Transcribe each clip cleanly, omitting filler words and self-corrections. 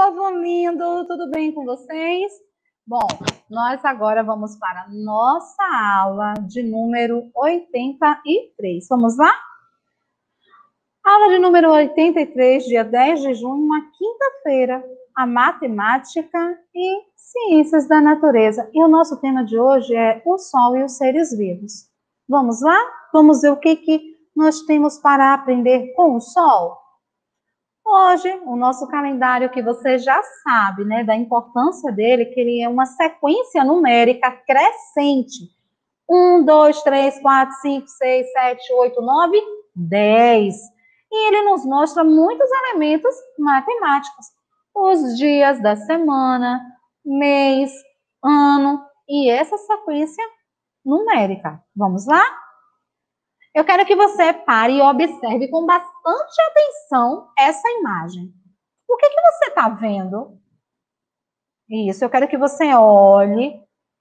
povo lindo, tudo bem com vocês? Bom, nós agora vamos para a nossa aula de número 83. Vamos lá? Aula de número 83, dia 10 de junho, uma quinta-feira, a matemática e ciências da natureza. E o nosso tema de hoje é o Sol e os seres vivos. Vamos lá? Vamos ver o que nós temos para aprender com o Sol? Hoje, o nosso calendário, que você já sabe, né, da importância dele, que ele é uma sequência numérica crescente. 1, 2, 3, 4, 5, 6, 7, 8, 9, 10. E ele nos mostra muitos elementos matemáticos. Os dias da semana, mês, ano e essa sequência numérica. Vamos lá? Eu quero que você pare e observe com bastante atenção essa imagem. O que você está vendo? Isso, eu quero que você olhe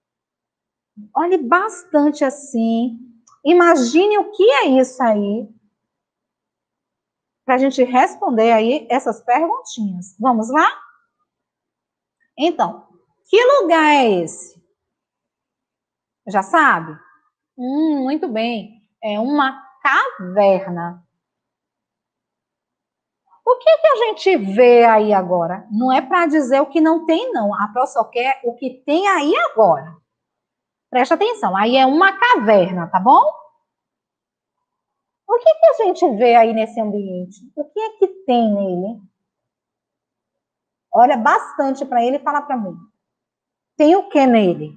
bastante assim. Imagine o que é isso aí, para a gente responder aí essas perguntinhas. Vamos lá? Então, que lugar é esse? Já sabe? Muito bem. É uma caverna. O que a gente vê aí agora? Não é para dizer o que não tem, não. A Pro só quer o que tem aí agora. Presta atenção. Aí é uma caverna, tá bom? O que a gente vê aí nesse ambiente? O que é que tem nele? Olha bastante para ele e fala para mim. Tem o que nele?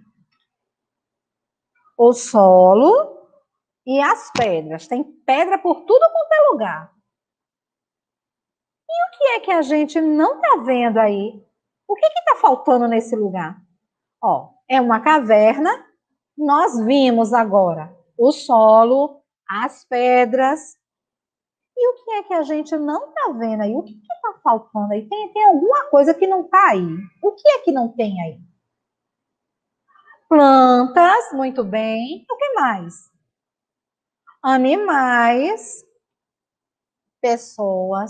O solo e as pedras. Tem pedra por tudo quanto é lugar. E o que é que a gente não está vendo aí? O que está faltando nesse lugar? Ó, é uma caverna. Nós vimos agora o solo, as pedras. E o que é que a gente não está vendo aí? O que está faltando aí? Tem alguma coisa que não está aí. O que é que não tem aí? Plantas, muito bem. O que mais? Animais, pessoas.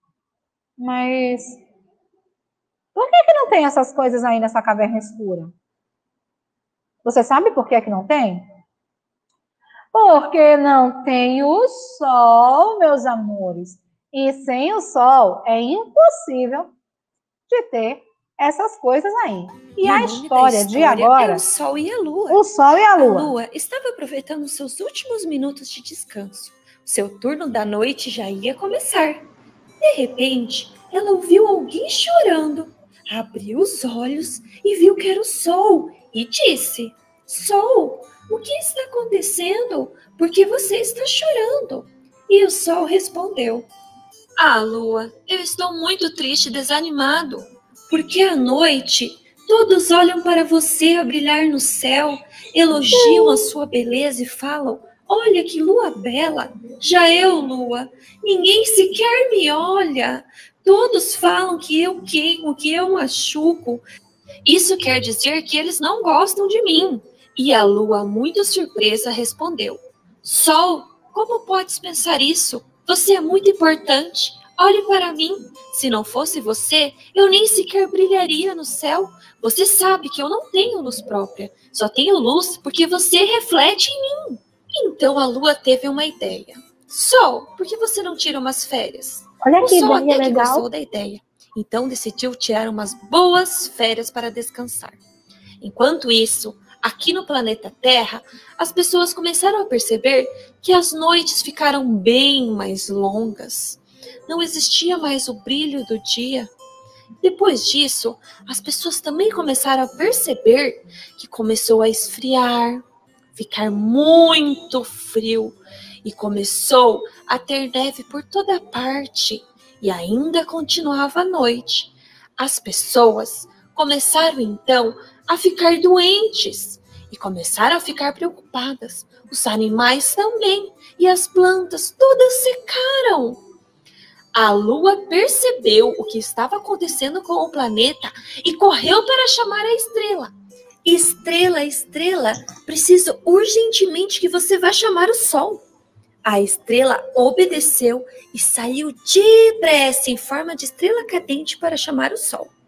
Mas por que não tem essas coisas aí nessa caverna escura? Você sabe por que não tem? Porque não tem o sol, meus amores. E sem o sol é impossível de ter essas coisas aí. E a história de agora é o Sol e a Lua. O Sol e a Lua. A Lua estava aproveitando seus últimos minutos de descanso. Seu turno da noite já ia começar. De repente, ela ouviu alguém chorando. Abriu os olhos e viu que era o Sol e disse: Sol, o que está acontecendo? Por que você está chorando? E o Sol respondeu: Ah, Lua, eu estou muito triste e desanimado, porque à noite todos olham para você a brilhar no céu, elogiam a sua beleza e falam: Olha que lua bela! Já eu, Lua, ninguém sequer me olha. Todos falam que eu queimo, que eu machuco. Isso quer dizer que eles não gostam de mim. E a Lua, muito surpresa, respondeu: Sol, como podes pensar isso? Você é muito importante. Olhe para mim. Se não fosse você, eu nem sequer brilharia no céu. Você sabe que eu não tenho luz própria. Só tenho luz porque você reflete em mim. Então a Lua teve uma ideia. Sol, por que você não tira umas férias? Olha que O Sol ideia até que legal. gostou da ideia. Então decidiu tirar umas boas férias para descansar. Enquanto isso, aqui no planeta Terra, as pessoas começaram a perceber que as noites ficaram bem mais longas. Não existia mais o brilho do dia. Depois disso, as pessoas também começaram a perceber que começou a esfriar, ficar muito frio e começou a ter neve por toda parte e ainda continuava a noite. As pessoas começaram então a ficar doentes e começaram a ficar preocupadas. Os animais também e as plantas todas secaram. A Lua percebeu o que estava acontecendo com o planeta e correu para chamar a estrela. Estrela, estrela, preciso urgentemente que você vá chamar o Sol. A estrela obedeceu e saiu depressa em forma de estrela cadente para chamar o Sol.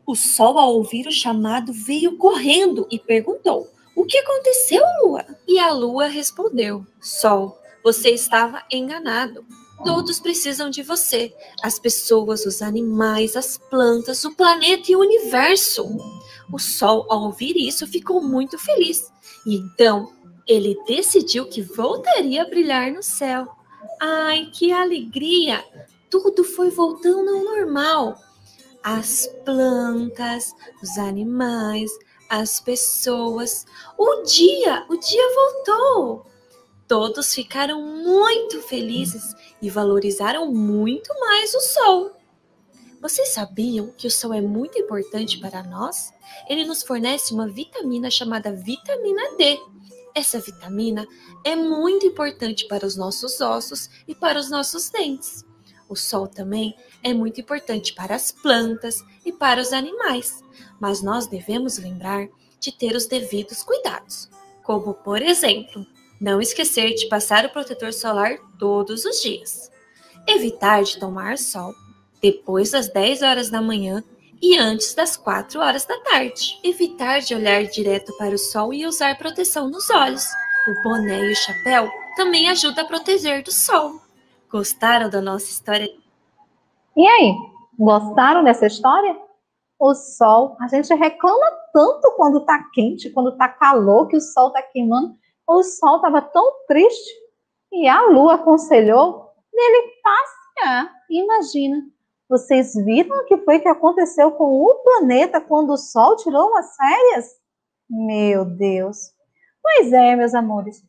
O Sol, ao ouvir o chamado, veio correndo e perguntou: "O que aconteceu, Lua?" E a Lua respondeu: "Sol, você estava enganado. Todos precisam de você. As pessoas, os animais, as plantas, o planeta e o universo." O Sol, ao ouvir isso, ficou muito feliz. E então, ele decidiu que voltaria a brilhar no céu. Ai, que alegria! Tudo foi voltando ao normal. As plantas, os animais, as pessoas. O dia voltou. Todos ficaram muito felizes e valorizaram muito mais o sol. Vocês sabiam que o sol é muito importante para nós? Ele nos fornece uma vitamina chamada vitamina D. Essa vitamina é muito importante para os nossos ossos e para os nossos dentes. O sol também é muito importante para as plantas e para os animais, mas nós devemos lembrar de ter os devidos cuidados, como, por exemplo, não esquecer de passar o protetor solar todos os dias, evitar de tomar sol depois das 10 horas da manhã e antes das 4 horas da tarde. Evitar de olhar direto para o sol e usar proteção nos olhos. O boné e o chapéu também ajudam a proteger do sol. Gostaram da nossa história? E aí, gostaram dessa história? O sol, a gente reclama tanto quando tá quente, quando tá calor, que o sol tá queimando. O sol estava tão triste e a lua aconselhou dele passear. Imagina, vocês viram o que foi que aconteceu com o planeta quando o sol tirou umas férias? Meu Deus! Pois é, meus amores,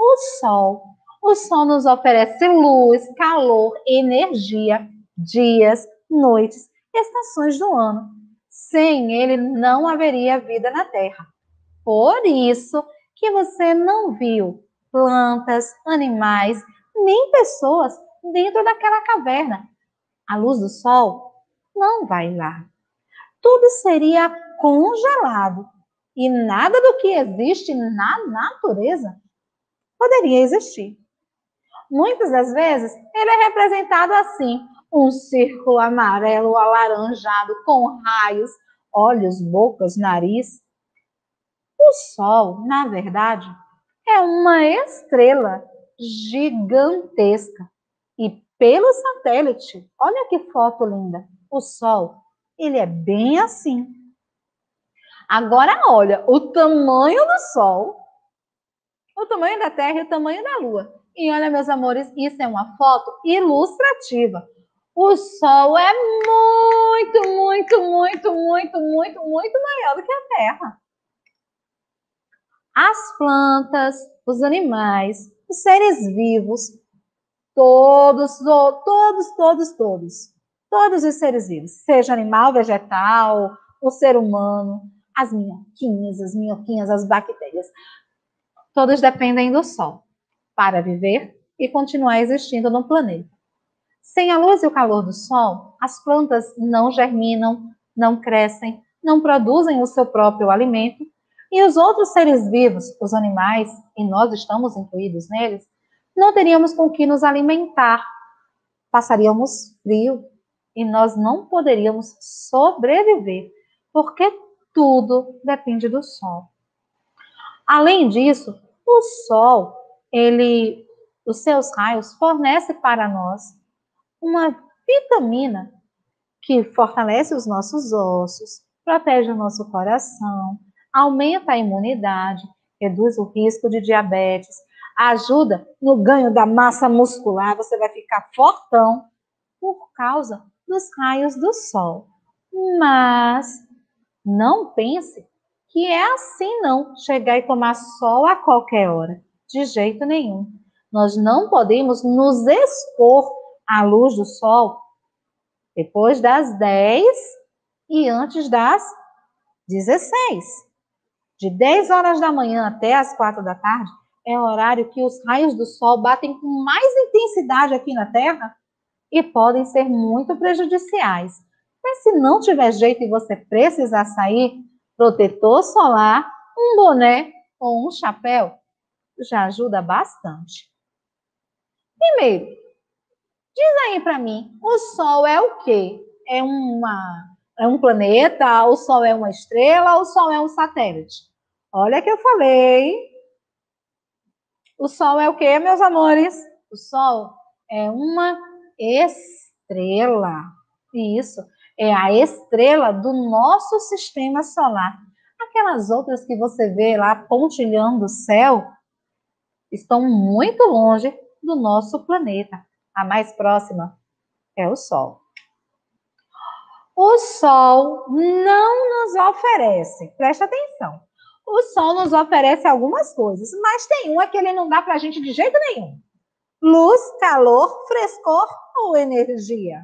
o sol nos oferece luz, calor, energia, dias, noites, estações do ano. Sem ele não haveria vida na Terra. Por isso que você não viu plantas, animais, nem pessoas dentro daquela caverna. A luz do sol não vai lá. Tudo seria congelado e nada do que existe na natureza poderia existir. Muitas das vezes ele é representado assim, um círculo amarelo alaranjado com raios, olhos, bocas, nariz. O Sol, na verdade, é uma estrela gigantesca. E pelo satélite, olha que foto linda. O Sol, ele é bem assim. Agora olha o tamanho do Sol, o tamanho da Terra e o tamanho da Lua. E olha, meus amores, isso é uma foto ilustrativa. O Sol é muito maior do que a Terra. As plantas, os animais, os seres vivos, todos os seres vivos, seja animal, vegetal, o ser humano, as minhoquinhas, as bactérias, todos dependem do Sol para viver e continuar existindo no planeta. Sem a luz e o calor do Sol, as plantas não germinam, não crescem, não produzem o seu próprio alimento. E os outros seres vivos, os animais, e nós estamos incluídos neles, não teríamos com que nos alimentar. Passaríamos frio e nós não poderíamos sobreviver, porque tudo depende do sol. Além disso, o sol, os seus raios fornecem para nós uma vitamina que fortalece os nossos ossos, protege o nosso coração, aumenta a imunidade, reduz o risco de diabetes, ajuda no ganho da massa muscular, você vai ficar fortão por causa dos raios do sol. Mas não pense que é assim não, chegar e tomar sol a qualquer hora, de jeito nenhum. Nós não podemos nos expor à luz do sol depois das 10 e antes das 16. De 10 horas da manhã até as 4 da tarde é o horário que os raios do sol batem com mais intensidade aqui na Terra e podem ser muito prejudiciais. Mas se não tiver jeito e você precisar sair, protetor solar, um boné ou um chapéu já ajuda bastante. Primeiro, diz aí para mim, o sol é o quê? É é um planeta, o Sol é uma estrela, o Sol é um satélite? Olha que eu falei. O Sol é o quê, meus amores? O Sol é uma estrela. Isso, é a estrela do nosso sistema solar. Aquelas outras que você vê lá pontilhando o céu estão muito longe do nosso planeta. A mais próxima é o Sol. O Sol não nos oferece, presta atenção, o Sol nos oferece algumas coisas, mas tem uma que ele não dá para a gente de jeito nenhum. Luz, calor, frescor ou energia?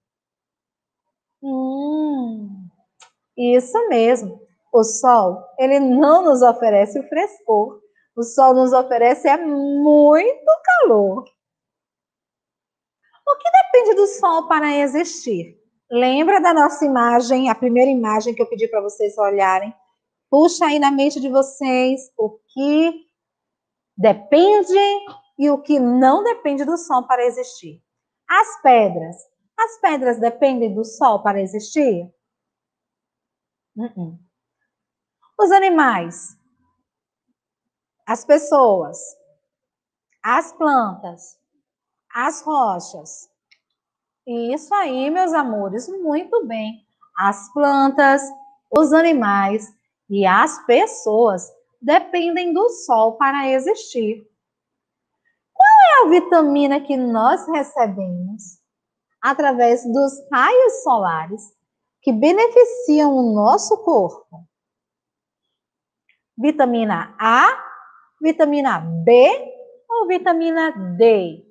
Isso mesmo. O Sol, ele não nos oferece o frescor. O Sol nos oferece muito calor. O que depende do Sol para existir? Lembra da nossa imagem, a primeira imagem que eu pedi para vocês olharem? Puxa aí na mente de vocês o que depende e o que não depende do Sol para existir. As pedras. As pedras dependem do Sol para existir? Os animais. As pessoas. As plantas. As rochas. Isso aí, meus amores, muito bem. As plantas, os animais e as pessoas dependem do Sol para existir. Qual é a vitamina que nós recebemos através dos raios solares que beneficiam o nosso corpo? Vitamina A, vitamina B ou vitamina D?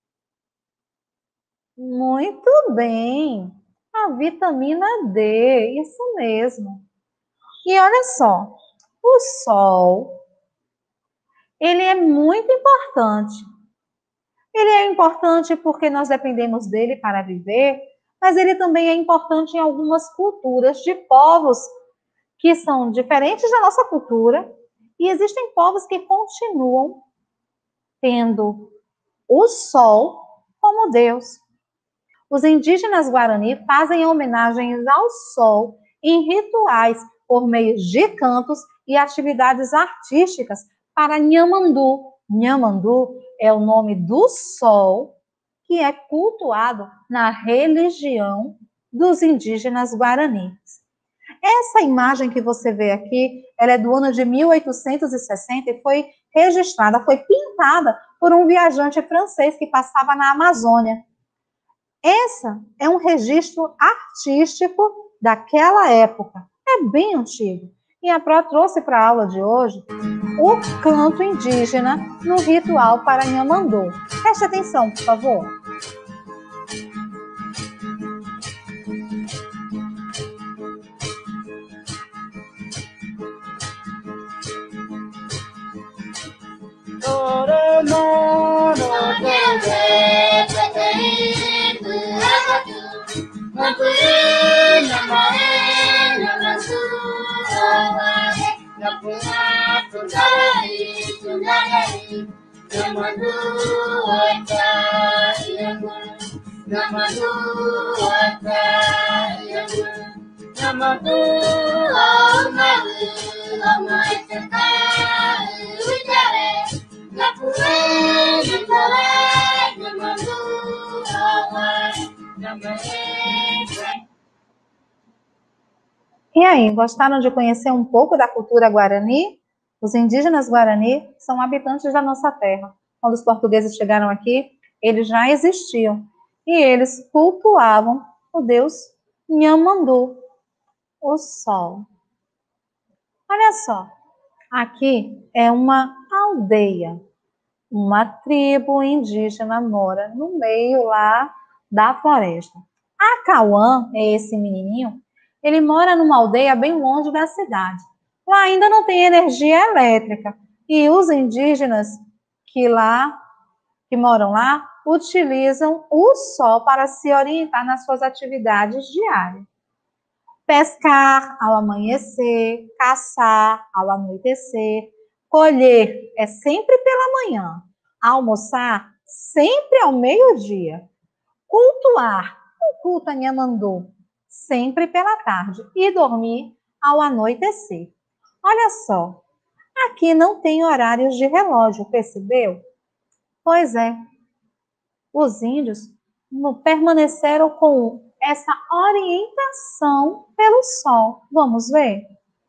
Muito bem, a vitamina D, isso mesmo. E olha só, o Sol, ele é muito importante. Ele é importante porque nós dependemos dele para viver, mas ele também é importante em algumas culturas de povos que são diferentes da nossa cultura, e existem povos que continuam tendo o Sol como Deus. Os indígenas Guarani fazem homenagens ao Sol em rituais por meio de cantos e atividades artísticas para Nhamandu. Nhamandu é o nome do Sol que é cultuado na religião dos indígenas Guaranis. Essa imagem que você vê aqui, ela é do ano de 1860 e foi registrada, foi pintada por um viajante francês que passava na Amazônia. Essa é um registro artístico daquela época, é bem antigo. E a Pró trouxe para a aula de hoje o canto indígena no ritual para Nhamandu. Preste atenção, por favor. E aí, gostaram de conhecer um pouco da cultura Guarani? Os indígenas Guarani são habitantes da nossa terra. Quando os portugueses chegaram aqui, eles já existiam. E eles cultuavam o deus Nhamandu, o sol. Olha só, aqui é uma aldeia. Uma tribo indígena mora no meio lá da floresta. A Cauã, é esse menininho, ele mora numa aldeia bem longe da cidade. Lá ainda não tem energia elétrica. E os indígenas que moram lá utilizam o sol para se orientar nas suas atividades diárias. Pescar ao amanhecer, caçar ao anoitecer, colher é sempre pela manhã, almoçar sempre ao meio-dia, cultuar, o culto a Nhamandu, sempre pela tarde, e dormir ao anoitecer. Olha só, aqui não tem horários de relógio, percebeu? Pois é, os índios permaneceram com essa orientação pelo sol. Vamos ver?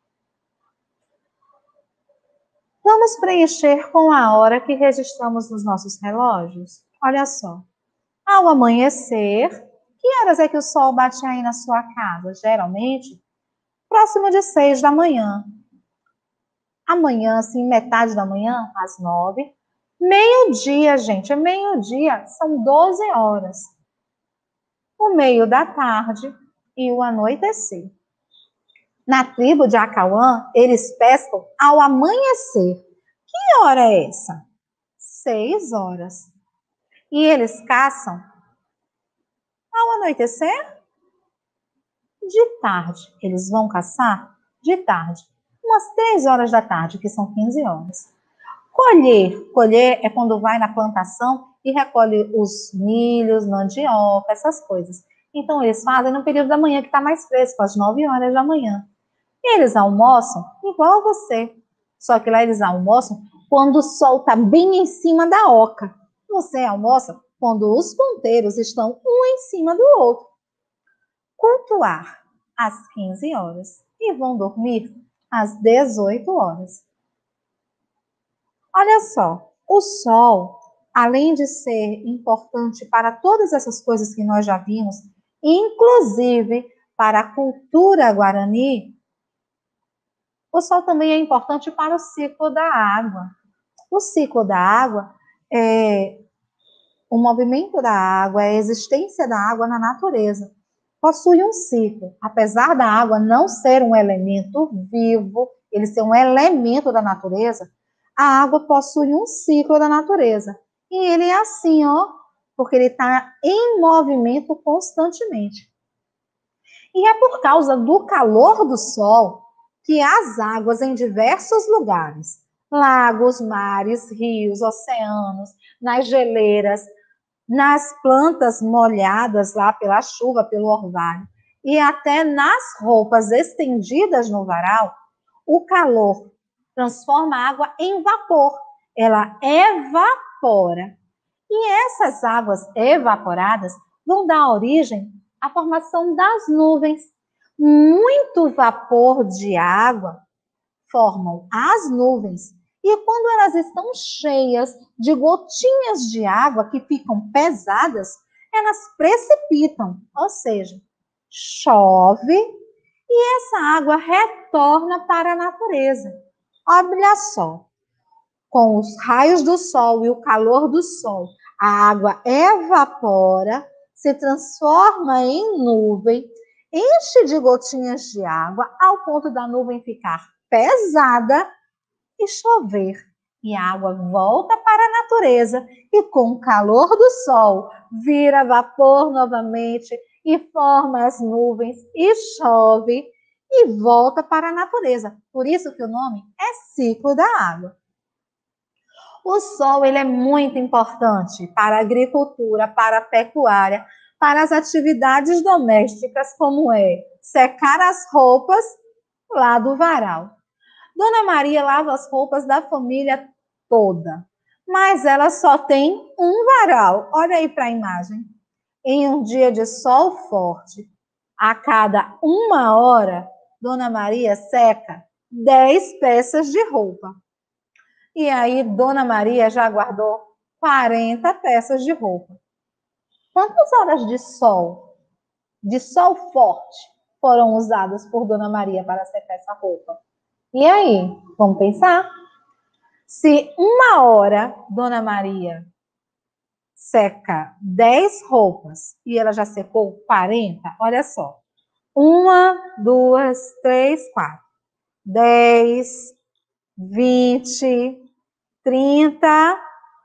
Vamos preencher com a hora que registramos nos nossos relógios. Olha só. Ao amanhecer, que horas é que o sol bate aí na sua casa? Geralmente, próximo de 6 da manhã. Amanhã, assim, metade da manhã, às 9. Meio-dia, gente, é meio-dia, são 12 horas. O meio da tarde e o anoitecer. Na tribo de Acauã, eles pescam ao amanhecer. Que hora é essa? 6 horas. E eles caçam ao anoitecer? De tarde. Eles vão caçar de tarde. Umas 3 horas da tarde, que são 15 horas. Colher é quando vai na plantação e recolhe os milhos, mandioca, essas coisas. Então, eles fazem no período da manhã, que está mais fresco, às 9 horas da manhã. E eles almoçam igual a você. Só que lá eles almoçam quando o sol está bem em cima da oca. Você almoça quando os ponteiros estão um em cima do outro. Cultuar às 15 horas e vão dormir às 18 horas. Olha só, o sol, além de ser importante para todas essas coisas que nós já vimos, inclusive para a cultura guarani, o sol também é importante para o ciclo da água. O ciclo da água é o movimento da água, é a existência da água na natureza. Possui um ciclo. Apesar da água não ser um elemento vivo, ele ser um elemento da natureza, a água possui um ciclo da natureza. E ele é assim, ó, porque ele está em movimento constantemente. E é por causa do calor do sol que as águas em diversos lugares, lagos, mares, rios, oceanos, nas geleiras, nas plantas molhadas lá pela chuva, pelo orvalho, e até nas roupas estendidas no varal, o calor transforma a água em vapor. Ela evapora. E essas águas evaporadas vão dar origem à formação das nuvens. Muito vapor de água formam as nuvens. E quando elas estão cheias de gotinhas de água que ficam pesadas, elas precipitam, ou seja, chove e essa água retorna para a natureza. Olha só, com os raios do sol e o calor do sol, a água evapora, se transforma em nuvem, enche de gotinhas de água, ao ponto da nuvem ficar pesada e chover. E a água volta para a natureza e com o calor do sol vira vapor novamente e forma as nuvens e chove e volta para a natureza. Por isso que o nome é ciclo da água. O sol ele é muito importante para a agricultura, para a pecuária, para as atividades domésticas, como é secar as roupas lá do varal. Dona Maria lava as roupas da família toda, mas ela só tem um varal. Olha aí para a imagem. Em um dia de sol forte, a cada 1 hora, Dona Maria seca 10 peças de roupa. E aí, Dona Maria já guardou 40 peças de roupa. Quantas horas de sol forte, foram usadas por Dona Maria para secar essa roupa? E aí, vamos pensar? Se 1 hora Dona Maria seca 10 roupas e ela já secou 40, olha só. 1, 2, 3, 4. 10, 20, 30,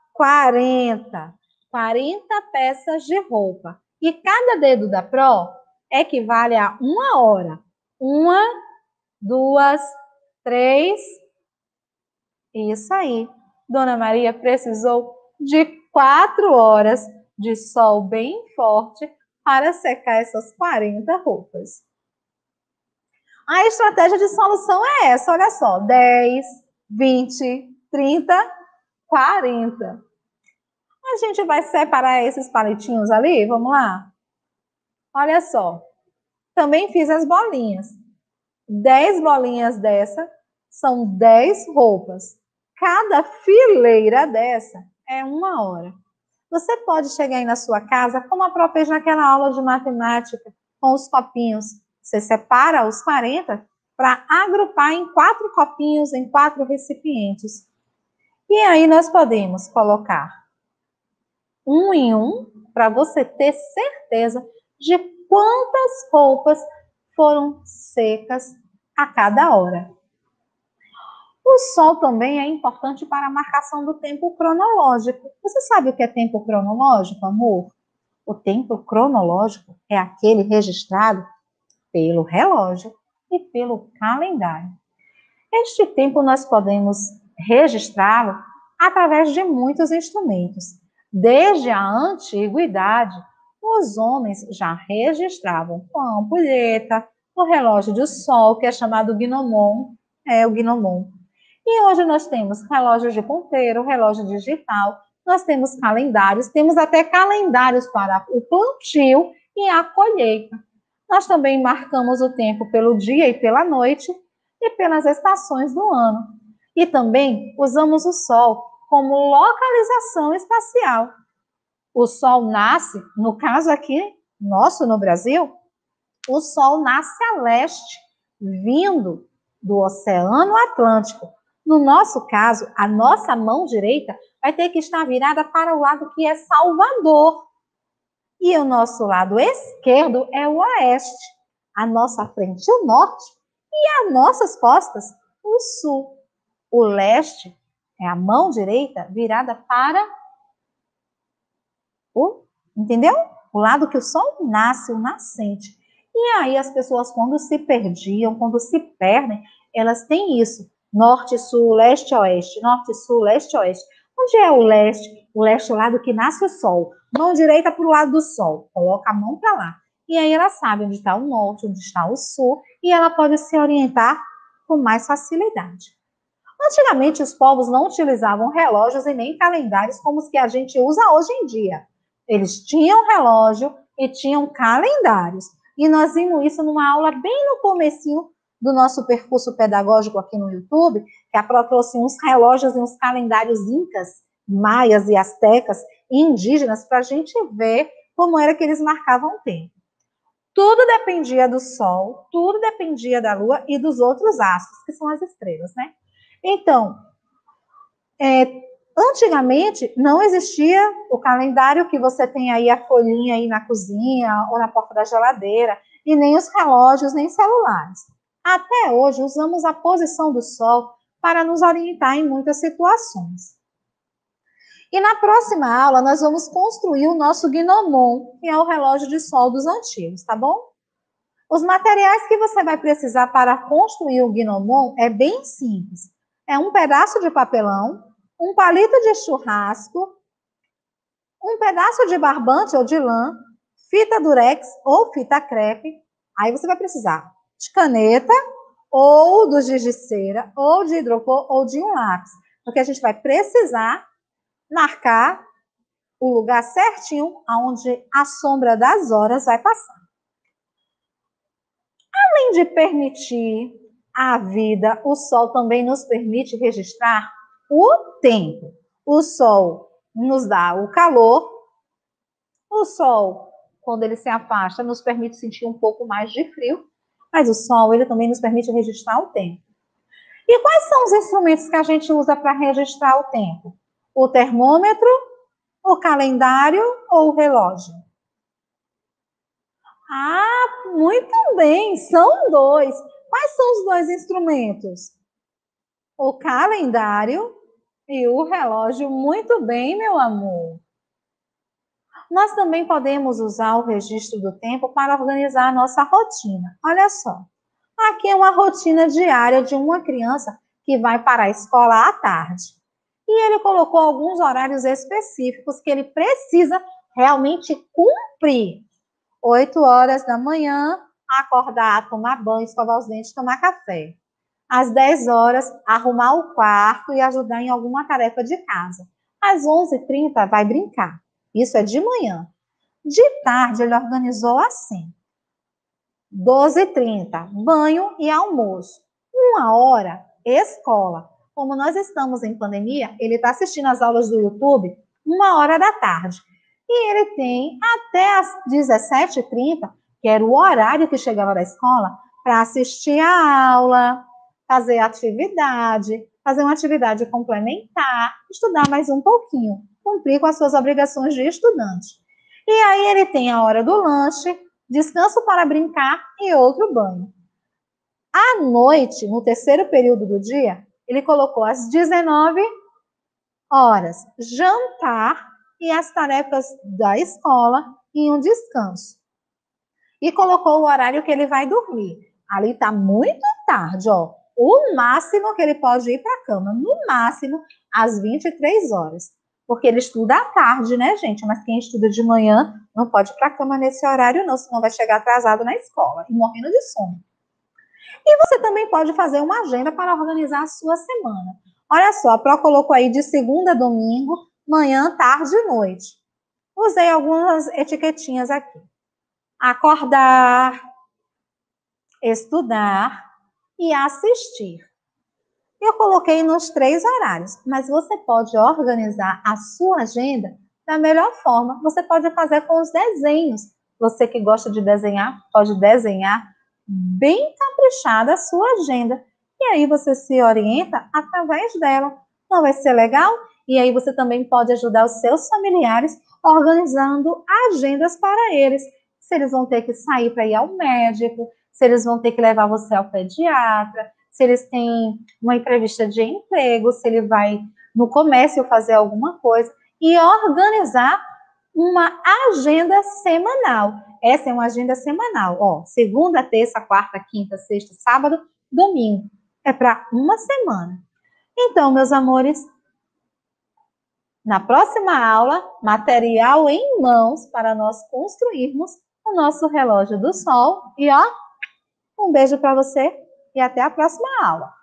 40. 40 peças de roupa. E cada dedo da Pro equivale a 1 hora. 1, 2, 3. Isso aí. Dona Maria precisou de 4 horas de sol bem forte para secar essas 40 roupas. A estratégia de solução é essa, olha só, 10, 20, 30, 40. A gente vai separar esses palitinhos ali, vamos lá? Olha só, também fiz as bolinhas. 10 bolinhas dessa são 10 roupas. Cada fileira dessa é 1 hora. Você pode chegar aí na sua casa, como a própria fez naquela aula de matemática, com os copinhos. Você separa os 40 para agrupar em 4 copinhos, em 4 recipientes. E aí nós podemos colocar um em um, para você ter certeza de quantas roupas foram secas a cada hora. O sol também é importante para a marcação do tempo cronológico. Você sabe o que é tempo cronológico, amor? O tempo cronológico é aquele registrado pelo relógio e pelo calendário. Este tempo nós podemos registrá-lo através de muitos instrumentos. Desde a antiguidade, os homens já registravam com a ampulheta, o relógio de sol, que é chamado gnomon, o gnomon. E hoje nós temos relógios de ponteiro, relógio digital, nós temos calendários, temos até calendários para o plantio e a colheita. Nós também marcamos o tempo pelo dia e pela noite e pelas estações do ano. E também usamos o sol como localização espacial. O sol nasce, no caso aqui, nosso no Brasil, o sol nasce a leste, vindo do Oceano Atlântico. No nosso caso, a nossa mão direita vai ter que estar virada para o lado que é Salvador. E o nosso lado esquerdo é o oeste. A nossa frente, o norte. E as nossas costas, o sul. O leste é a mão direita virada para entendeu? O lado que o sol nasce, o nascente. E aí as pessoas, quando se perdiam, quando se perdem, elas têm isso. Norte, sul, leste, oeste. Norte, sul, leste, oeste. Onde é o leste? O leste é o lado que nasce o sol. Mão direita para o lado do sol. Coloca a mão para lá. E aí ela sabe onde está o norte, onde está o sul. E ela pode se orientar com mais facilidade. Antigamente, os povos não utilizavam relógios e nem calendários como os que a gente usa hoje em dia. Eles tinham relógio e tinham calendários. E nós vimos isso numa aula bem no comecinho do nosso percurso pedagógico aqui no YouTube, que a Pro trouxe uns relógios e uns calendários incas, maias e astecas e indígenas para a gente ver como era que eles marcavam o tempo. Tudo dependia do sol, tudo dependia da lua e dos outros astros, que são as estrelas, né? Então, antigamente não existia o calendário que você tem aí, a folhinha aí na cozinha ou na porta da geladeira, e nem os relógios, nem celulares. Até hoje, usamos a posição do sol para nos orientar em muitas situações. E na próxima aula, nós vamos construir o nosso gnomon, que é o relógio de sol dos antigos, tá bom? Os materiais que você vai precisar para construir o gnomon é bem simples. É um pedaço de papelão, um palito de churrasco, um pedaço de barbante ou de lã, fita durex ou fita crepe. Aí você vai precisar de caneta, ou do giz de cera, ou de hidrocor, ou de um lápis. Porque a gente vai precisar marcar o lugar certinho onde a sombra das horas vai passar. Além de permitir a vida, o sol também nos permite registrar o tempo. O sol nos dá o calor. O sol, quando ele se afasta, nos permite sentir um pouco mais de frio. Mas o sol, ele também nos permite registrar o tempo. E quais são os instrumentos que a gente usa para registrar o tempo? O termômetro, o calendário ou o relógio? Ah, muito bem, são dois. Quais são os dois instrumentos? O calendário e o relógio. Muito bem, meu amor. Nós também podemos usar o registro do tempo para organizar a nossa rotina. Olha só, aqui é uma rotina diária de uma criança que vai para a escola à tarde. E ele colocou alguns horários específicos que ele precisa realmente cumprir. 8 horas da manhã, acordar, tomar banho, escovar os dentes, tomar café. Às 10 horas, arrumar o quarto e ajudar em alguma tarefa de casa. Às 11h30, vai brincar. Isso é de manhã. De tarde, ele organizou assim. 12h30, banho e almoço. 1 hora, escola. Como nós estamos em pandemia, ele está assistindo as aulas do YouTube 1 hora da tarde. E ele tem até as 17h30, que era o horário que chegava da escola, para assistir a aula, fazer atividade, fazer uma atividade complementar, estudar mais um pouquinho, cumprir com as suas obrigações de estudante. E aí ele tem a hora do lanche, descanso para brincar e outro banho. À noite, no terceiro período do dia, ele colocou às 19 horas, jantar e as tarefas da escola e um descanso. E colocou o horário que ele vai dormir. Ali está muito tarde, ó. O máximo que ele pode ir para a cama, no máximo, às 23 horas. Porque ele estuda à tarde, né, gente? Mas quem estuda de manhã não pode ir para a cama nesse horário, não, senão vai chegar atrasado na escola e morrendo de sono. E você também pode fazer uma agenda para organizar a sua semana. Olha só, a Pro colocou aí de segunda a domingo, manhã, tarde e noite. Usei algumas etiquetinhas aqui. Acordar, estudar e assistir. Eu coloquei nos 3 horários, mas você pode organizar a sua agenda da melhor forma. Você pode fazer com os desenhos. Você que gosta de desenhar, pode desenhar bem caprichada a sua agenda. E aí você se orienta através dela. Não vai ser legal? E aí você também pode ajudar os seus familiares organizando agendas para eles. Se eles vão ter que sair para ir ao médico, se eles vão ter que levar você ao pediatra, se eles têm uma entrevista de emprego, se ele vai no comércio fazer alguma coisa, e organizar uma agenda semanal. Essa é uma agenda semanal, ó, segunda, terça, quarta, quinta, sexta, sábado, domingo. É para uma semana. Então, meus amores, na próxima aula, material em mãos para nós construirmos o nosso relógio do sol. E ó, um beijo para você e até a próxima aula.